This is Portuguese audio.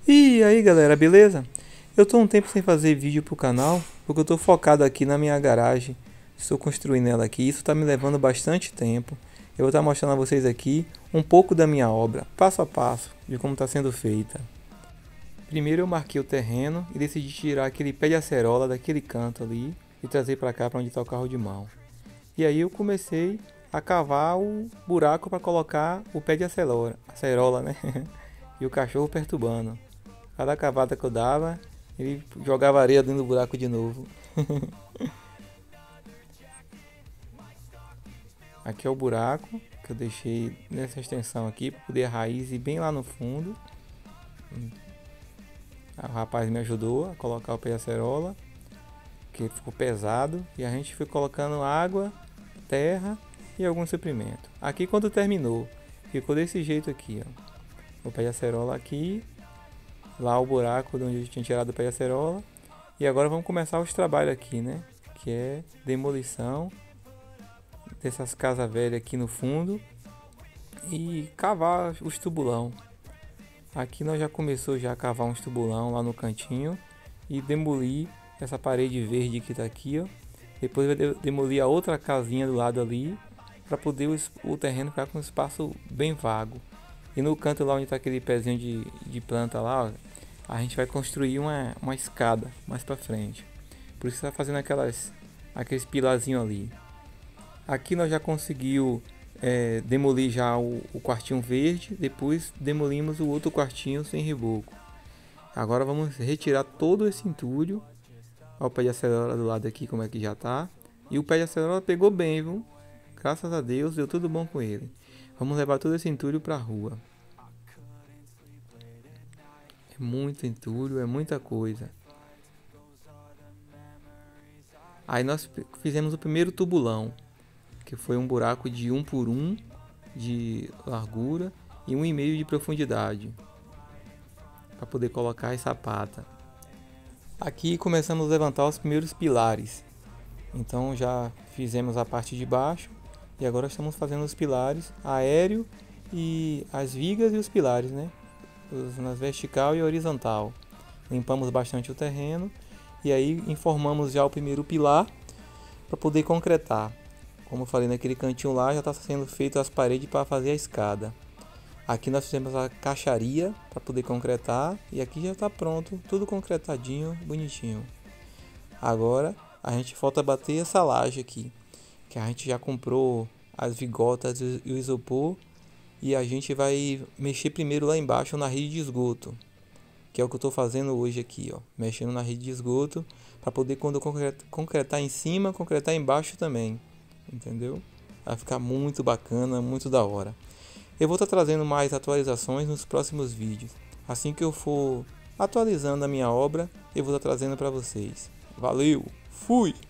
E aí galera, beleza? Eu tô um tempo sem fazer vídeo pro canal, porque eu tô focado aqui na minha garagem. Estou construindo ela aqui, isso tá me levando bastante tempo. Eu vou estar mostrando a vocês aqui um pouco da minha obra, passo a passo, de como está sendo feita. Primeiro eu marquei o terreno e decidi tirar aquele pé de acerola daquele canto ali e trazer para cá, para onde está o carro de mão. E aí eu comecei a cavar o buraco para colocar o pé de acerola, né? E o cachorro perturbando. Cada cavada que eu dava, ele jogava areia dentro do buraco de novo. Aqui é o buraco que eu deixei nessa extensão aqui para poder a raiz ir bem lá no fundo. O rapaz me ajudou a colocar o pé de acerola, que ficou pesado, e a gente foi colocando água, terra e algum suprimento. Aqui quando terminou, ficou desse jeito aqui, ó. O pé de acerola aqui, lá o buraco de onde eu tinha tirado o pé de acerola. E agora vamos começar os trabalhos aqui, né? Que é demolição dessas casas velhas aqui no fundo e cavar os tubulão. Aqui nós já começou já a cavar uns tubulão lá no cantinho e demolir essa parede verde que tá aqui, ó. Depois vai demolir a outra casinha do lado ali para poder o terreno ficar com um espaço bem vago. E no canto lá onde tá aquele pezinho de planta lá, ó, a gente vai construir uma escada mais para frente. Por isso tá fazendo aqueles pilarzinhos ali. Aqui nós já conseguiu demolir já o quartinho verde, depois demolimos o outro quartinho sem reboco. Agora vamos retirar todo esse entulho. Olha o pé de acerola do lado aqui como é que já tá. E o pé de acerola pegou bem, viu? Graças a Deus deu tudo bom com ele. Vamos levar todo esse entulho para a rua. É muito entulho, é muita coisa. Aí nós fizemos o primeiro tubulão, que foi um buraco de 1 por 1 de largura e 1,5 de profundidade, para poder colocar as sapatas. Aqui começamos a levantar os primeiros pilares. Então já fizemos a parte de baixo e agora estamos fazendo os pilares aéreo e as vigas e os pilares, né? Nas vertical e horizontal. Limpamos bastante o terreno e aí informamos já o primeiro pilar para poder concretar. Como eu falei, naquele cantinho lá já está sendo feito as paredes para fazer a escada. Aqui nós fizemos a caixaria para poder concretar e aqui já está pronto, tudo concretadinho, bonitinho. Agora a gente falta bater essa laje aqui, que a gente já comprou as vigotas e o isopor e a gente vai mexer primeiro lá embaixo na rede de esgoto, que é o que eu estou fazendo hoje aqui, ó, mexendo na rede de esgoto para poder quando concretar em cima, concretar embaixo também. Entendeu? Vai ficar muito bacana, muito da hora. Eu vou estar trazendo mais atualizações nos próximos vídeos. Assim que eu for atualizando a minha obra, eu vou estar trazendo para vocês. Valeu, fui!